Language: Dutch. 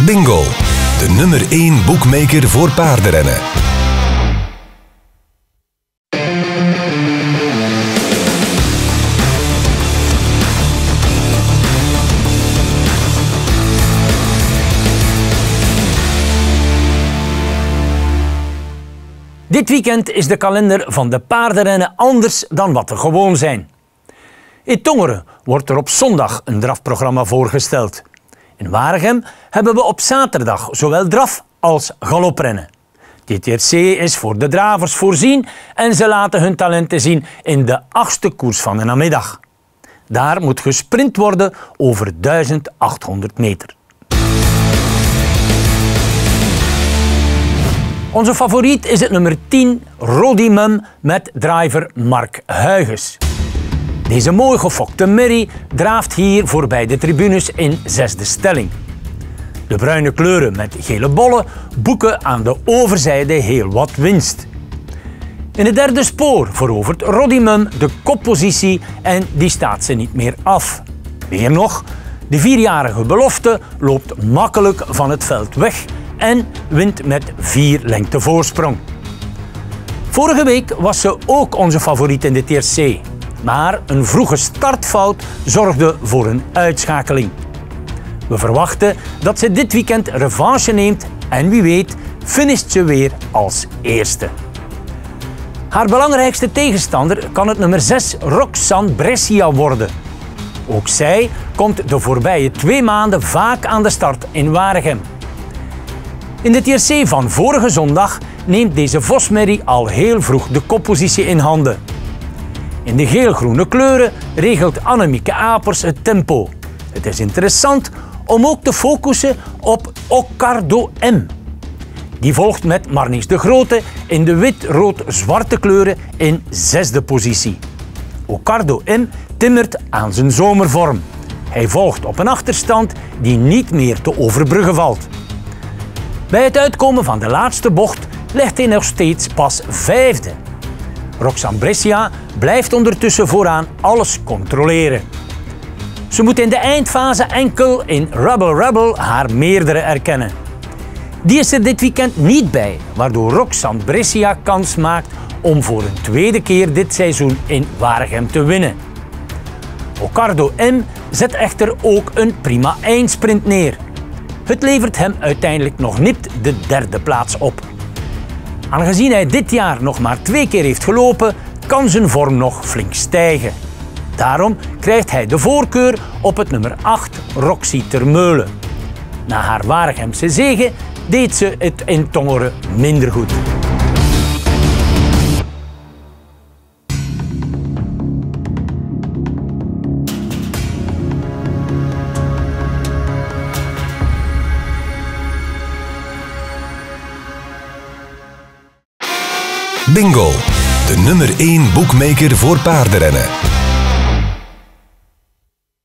Bingo, de nummer 1 boekmaker voor paardenrennen. Dit weekend is de kalender van de paardenrennen anders dan wat we gewoon zijn. In Tongeren wordt er op zondag een drafprogramma voorgesteld. In Waregem hebben we op zaterdag zowel draf als galoprennen. TTRC is voor de dravers voorzien en ze laten hun talenten zien in de 8e koers van de namiddag. Daar moet gesprint worden over 1800 meter. Onze favoriet is het nummer 10, Rodimum, met driver Mark Huygens. Deze mooi gefokte merrie draaft hier voorbij de tribunes in 6e stelling. De bruine kleuren met gele bollen boeken aan de overzijde heel wat winst. In het 3e spoor verovert Rodimum de koppositie en die staat ze niet meer af. Meer nog, de 4-jarige belofte loopt makkelijk van het veld weg en wint met 4 lengte voorsprong. Vorige week was ze ook onze favoriet in de TRC, maar een vroege startfout zorgde voor een uitschakeling. We verwachten dat ze dit weekend revanche neemt en wie weet finisht ze weer als eerste. Haar belangrijkste tegenstander kan het nummer 6 Roxanne Brescia worden. Ook zij komt de voorbije 2 maanden vaak aan de start in Waregem. In de TRC van vorige zondag neemt deze vosmerrie al heel vroeg de koppositie in handen. In de geel-groene kleuren regelt Annemieke Apers het tempo. Het is interessant om ook te focussen op Ocardo M. Die volgt met Marnix de Grote in de wit-rood-zwarte kleuren in 6e positie. Ocardo M timmert aan zijn zomervorm. Hij volgt op een achterstand die niet meer te overbruggen valt. Bij het uitkomen van de laatste bocht ligt hij nog steeds pas 5e. Roxanne Brescia blijft ondertussen vooraan alles controleren. Ze moet in de eindfase enkel in Rebel haar meerdere erkennen. Die is er dit weekend niet bij, waardoor Roxanne Brescia kans maakt om voor een 2e keer dit seizoen in Waregem te winnen. Ocardo M zet echter ook een prima eindsprint neer. Het levert hem uiteindelijk nog nipt de 3e plaats op. Aangezien hij dit jaar nog maar 2 keer heeft gelopen, kan zijn vorm nog flink stijgen. Daarom krijgt hij de voorkeur op het nummer 8 Roxy Termeulen. Na haar Waregemse zege deed ze het in Tongeren minder goed. Bingo, de nummer 1 boekmaker voor paardenrennen.